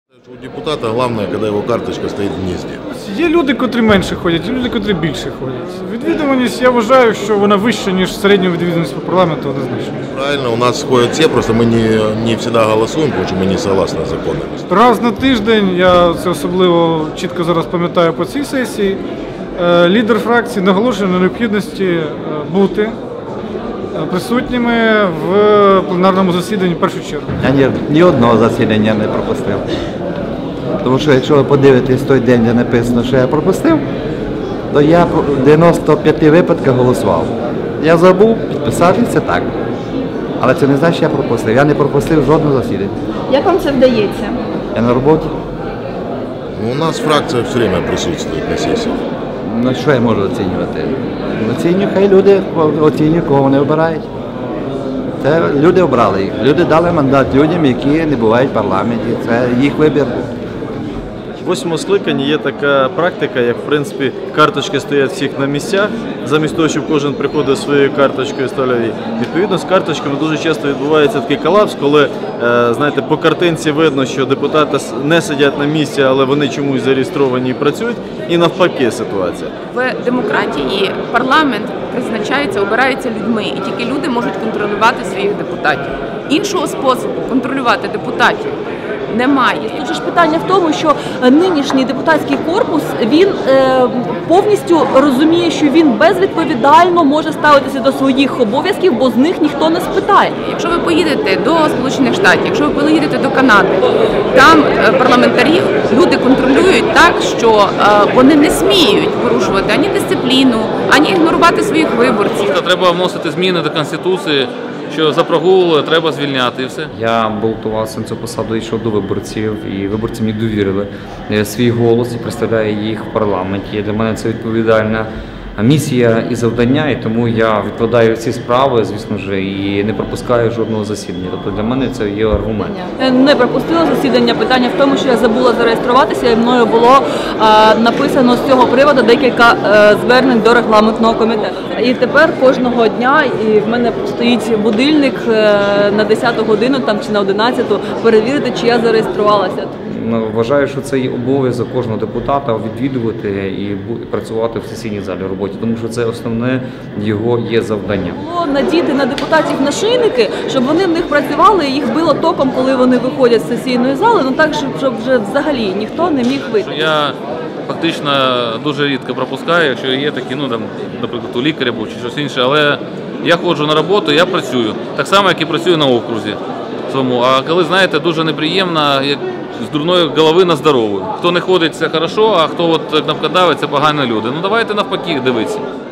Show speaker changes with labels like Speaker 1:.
Speaker 1: У депутата головне, коли його карточка стоїть в гнізді.
Speaker 2: Є люди, котрі менше ходять, є люди, котрі більше ходять. Відвідуваність, я вважаю, що вона вища, ніж середня відвідуваність по парламенту, однозначно.
Speaker 1: Правильно, у нас ходять всі, просто ми не завжди голосуємо, тому що ми не согласні з законами.
Speaker 2: Раз на тиждень, я це особливо чітко зараз пам'ятаю по цій сесії, лідер фракції наголошує на необхідності бути присутніми в пленарному засіданні в першу чергу.
Speaker 3: Я ні одного засідання не пропустив. Тому що якщо ви подивитесь той день, де написано, що я пропустив, то я в 95 випадках голосував. Я забув підписатися так. Але це не значить, що я пропустив. Я не пропустив жодного засідання.
Speaker 4: Як вам це вдається?
Speaker 1: Я на роботі. У нас фракція все время присутствує на сесії.
Speaker 3: Ну що я можу оцінювати? Оцінюю, хай люди оцінюють, кого вони обирають. Це люди обрали їх. Люди дали мандат людям, які не бувають в парламенті. Це їх вибір був.
Speaker 5: В 8-му скликанні є така практика, як в принципі карточки стоять всіх на місцях, замість того, щоб кожен приходив своєю карточкою ставляв її. Відповідно, з карточками дуже часто відбувається такий колапс, коли, знаєте, по картинці видно, що депутати не сидять на місці, але вони чомусь зареєстровані і працюють, і навпаки ситуація.
Speaker 6: В демократії парламент призначається, обирається людьми, і тільки люди можуть контролювати своїх депутатів. Іншого способу контролювати депутатів немає.
Speaker 4: Тут же ж питання в тому, що нинішній депутатський корпус, він повністю розуміє, що він безвідповідально може ставитися до своїх обов'язків, бо з них ніхто не спитає.
Speaker 6: Якщо ви поїдете до Сполучених Штатів, якщо ви поїдете до Канади, там парламентарів люди контролюють так, що вони не сміють порушувати ані дисципліну, ані ігнорувати своїх виборців.
Speaker 7: Треба вносити зміни до Конституції, що за прогул треба звільняти і все.
Speaker 8: Я балотувався на цю посаду, йшов до виборців, і виборці мені довірили свій голос і представляю їх в парламенті. Для мене це відповідальна місія і завдання, і тому я відкладаю ці справи, звісно ж, і не пропускаю жодного засідання. Тобто для мене це є аргумент.
Speaker 4: Не пропустила засідання. Питання в тому, що я забула зареєструватися, і мною було написано з цього приводу декілька звернень до регламентного комітету. І тепер кожного дня і в мене стоїть будильник на 10 годину там, чи на 11 перевірити, чи я зареєструвалася.
Speaker 8: Вважаю, що це є обов'язок кожного депутата відвідувати і працювати в сесійній залі роботі, тому що це основне його є завдання.
Speaker 4: Надіти на депутатів нашийники, щоб вони в них працювали і їх било током, коли вони виходять з сесійної зали, ну так, щоб вже взагалі ніхто не міг вийти.
Speaker 7: Я фактично дуже рідко пропускаю, якщо є такі, ну там, наприклад, у лікаря був чи щось інше, але я ходжу на роботу, я працюю. Так само, як і працюю на окрузі своєму. А коли, знаєте, дуже неприємно, як з дурної голови на здорову. Хто не ходить, це хорошо, а хто от кнопкодавить, це погані люди. Ну давайте навпаки дивитися.